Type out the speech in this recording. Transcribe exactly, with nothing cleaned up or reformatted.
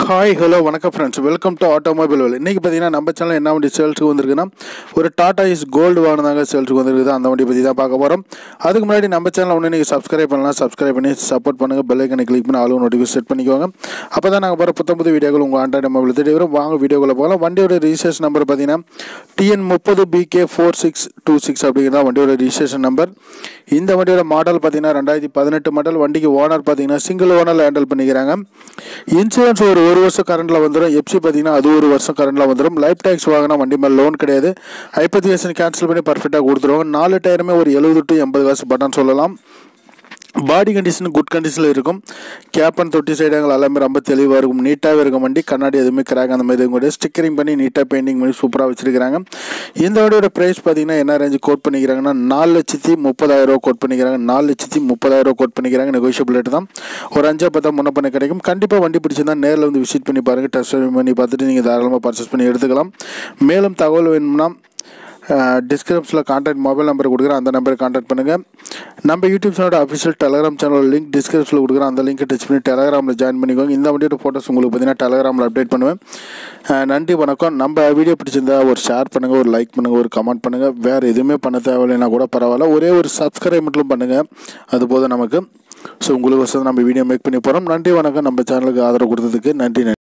Hi hello வணக்கம் friends, welcome to automobile Vel. இன்றைக்கி பார்த்தீங்கன்னா நம்ம சேனல் என்ன வண்டி சேல்ஸுக்கு வந்திருக்குன்னா ஒரு டாடா இஸ் கோல்டு வாங்கினாங்க சேல்ஸுக்கு வந்திருக்குது. அந்த வண்டி பற்றி தான் பார்க்க போகிறோம். அதுக்கு முன்னாடி நம்ம சேனல் ஒன்று நீங்கள் சப்ஸ்கிரைப் பண்ணலாம், சப்ஸ்கிரைப் பண்ணி சப்போர்ட் பண்ணுங்கள். பெல் ஐக்கனை கிளிக் பண்ணி ஆளும் நோட்டிஃபிகேஷன் செட் பண்ணிக்குவாங்க. அப்போ தான் நாங்கள் போகிற புத்தம் புது வீடியோக்கள் உங்கள் ஆண்ட்ராய்டு மொபைல் தேடி வரும். வாங்க வீடியோக்குள்ளே போகலாம். வண்டியோட ரிஜிஸ்ட்ரேஷன் நம்பர் பார்த்தீங்கன்னா டிஎன் முப்பது BK four six two six அப்படிங்கிறதா வண்டியோட ரிஜிஸ்ட்ரேஷன் நம்பர். இந்த வண்டியோட மாடல் பார்த்தீங்கன்னா ரெண்டாயிரத்தி பதினெட்டு மாடல். வண்டிக்கு ஓனர் பார்த்தீங்கன்னா சிங்கிள் ஓனரில் ஹேண்டில் பண்ணிக்கிறாங்க. இன்சூரன்ஸ் ஒரு ஒரு வருஷம் கரண்டில் வந்துடும். எஃப்சி பார்த்தீங்கன்னா அது ஒரு வருஷம் கரண்டில் வந்துடும். லைஃப் டேக்ஸ் வாங்கினா வண்டி மேலே லோன் கிடையாது. ஹைப்போதீகேஷன் கேன்சல் பண்ணி பர்ஃபெக்டாக கொடுத்துருவாங்க. நாலு டயருமே ஒரு எழுபது டு எண்பது காசு பட்டன் சொல்லலாம். பாடி கண்டிஷன் குட் கண்டிஷனில் இருக்கும். கேப் அண்ட் தொட்டி சைடுகள் எல்லாமே ரொம்ப தெளிவாக இருக்கும், நீட்டாகவே இருக்கும். வண்டி கண்ணாடி எதுவுமே கிராக் அந்த மாதிரி கூட ஸ்டிக்கரிங் பண்ணி நீட்டாக பெயிண்டிங் பண்ணி சூப்பராக வச்சிருக்காங்க. இந்த வண்டியோட ப்ரைஸ் பார்த்தீங்கன்னா என்ன ரேஞ்சு கோட் பண்ணிக்கிறாங்கன்னா நாலு லட்சத்தி முப்பதாயிரம் ரூபா கோட் பண்ணிக்கிறாங்க. நாலு லட்சத்தி முப்பதாயிரம் ரூபா கோட் பண்ணிக்கிறாங்க. நெகோஷியபிள் ரேட்டு தான். ஒரு அஞ்சா பத்தா முன்ன பண்ண கிடைக்கும். கண்டிப்பாக வண்டி பிடிச்சிருந்தா நேரில் வந்து விசிட் பண்ணி பாருங்கள். டெஸ்ட் பண்ணி பார்த்துட்டு நீங்கள் தாராளமாக பர்ச்சேஸ் பண்ணி எடுத்துக்கலாம். மேலும் தகவல் வேணும்னா டிஸ்கிரிப்ஷனில் கான்டாக்ட் மொபைல் நம்பர் கொடுக்குறேன், அந்த நம்பரை கான்டாக்ட் பண்ணுங்கள். நம்ம யூடியூப் சேனலோட அஃபிஷியல் டெலகிராம் சேனல் லிங்க் டிஸ்கிரிப்ஷனில் கொடுக்குறேன், அந்த லிங்க்கை டச் பண்ணி டெலகிராமில் ஜாயின் பண்ணிக்கோங்க. இந்த வண்டியோட ஃபோட்டோஸ் உங்களுக்கு பார்த்தீங்கன்னா டெலகிராமில் அப்டேட் பண்ணுவேன். நன்றி, வணக்கம். நம்ம வீடியோ பிடிச்சிருந்தா ஒரு ஷேர் பண்ணுங்கள், ஒரு லைக் பண்ணுங்கள், ஒரு கமெண்ட் பண்ணுங்கள். வேறு எதுவுமே பண்ண தேவையில்லைன்னா கூட பரவாயில்ல, ஒரே ஒரு சப்ஸ்கிரைப் மட்டும் பண்ணுங்கள், அது போதும் நமக்கு. ஸோ உங்களுக்கு வசதி நம்ம வீடியோ மேக் பண்ணி போகிறோம். நன்றி, வணக்கம். நம்ம சேனலுக்கு ஆதரவு கொடுத்ததுக்கு நன்றி.